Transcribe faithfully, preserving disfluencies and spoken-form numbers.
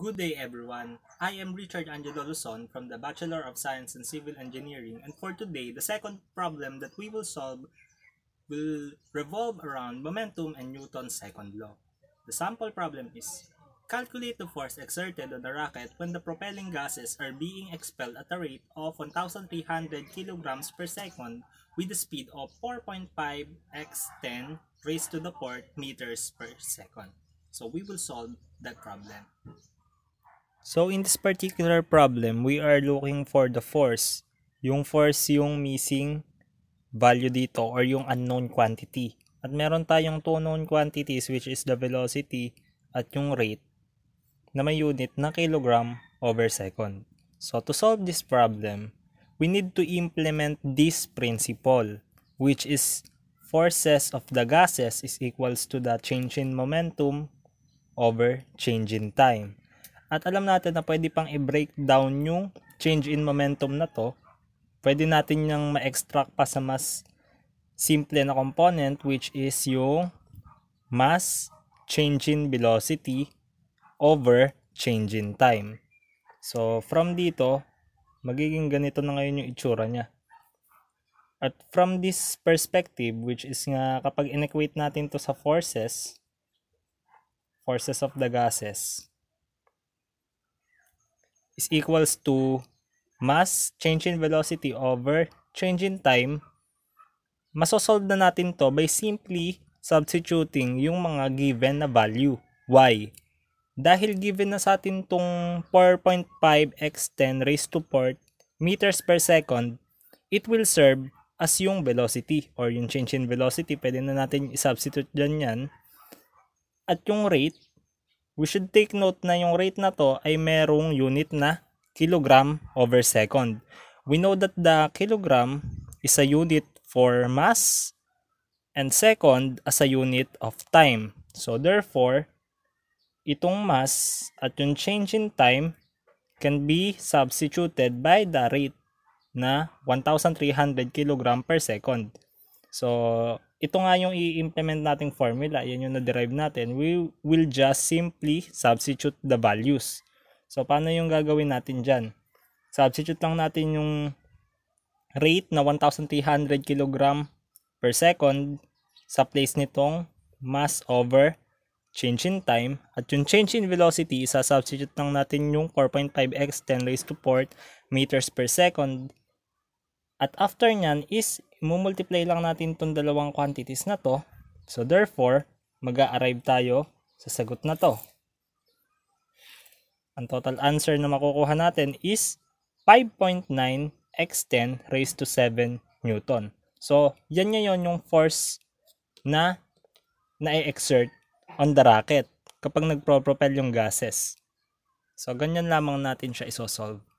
Good day everyone. I am Richard Angelo Luzon from the Bachelor of Science in Civil Engineering, and for today, the second problem that we will solve will revolve around momentum and Newton's second law. The sample problem is: calculate the force exerted on the rocket when the propelling gases are being expelled at a rate of one thousand three hundred kilograms per second with a speed of four point five x ten raised to the fourth meters per second. So we will solve that problem. So in this particular problem, we are looking for the force. Yung force yung missing value dito or yung unknown quantity. At meron tayong two known quantities which is the velocity at yung rate na may unit na kilogram over second. So to solve this problem, we need to implement this principle, which is forces of the gases is equals to the change in momentum over change in time. At alam natin na pwede pang i-break down yung change in momentum na to. Pwede natin yung ma-extract pa sa mas simple na component, which is yung mass change in velocity over change in time. So from dito, magiging ganito na ngayon yung itsura niya. At from this perspective, which is nga kapag inequate natin to sa forces, forces of the gases, is equals to mass change in velocity over change in time. Masosolve na natin to by simply substituting yung mga given na value. Why? Dahil given na sa atin tong four point five x ten raised to fourth meters per second, it will serve as yung velocity or yung change in velocity. Pwede na natin i-substitute dyan yan. At yung rate, we should take note na yung rate na to ay merong unit na kilogram over second. We know that the kilogram is a unit for mass and second as a unit of time. So therefore, itong mass at yung change in time can be substituted by the rate na one thousand three hundred kilogram per second. So ito nga yung i-implement nating formula, yan yung na-derive natin. We will just simply substitute the values. So paano yung gagawin natin dyan? Substitute lang natin yung rate na one thousand three hundred kilogram per second sa place nitong mass over change in time. At yung change in velocity, isa-substitute lang natin yung four point five x ten raised to fourth meters per second. At after nyan is, i-multiply lang natin itong dalawang quantities na to. So therefore, mag-a-arrive tayo sa sagot na to. Ang total answer na makukuha natin is five point nine x ten raised to seven Newton. So, yan ngayon yung force na na-exert on the rocket kapag nagpro-propel yung gases. So, ganyan lamang natin siya isosolve.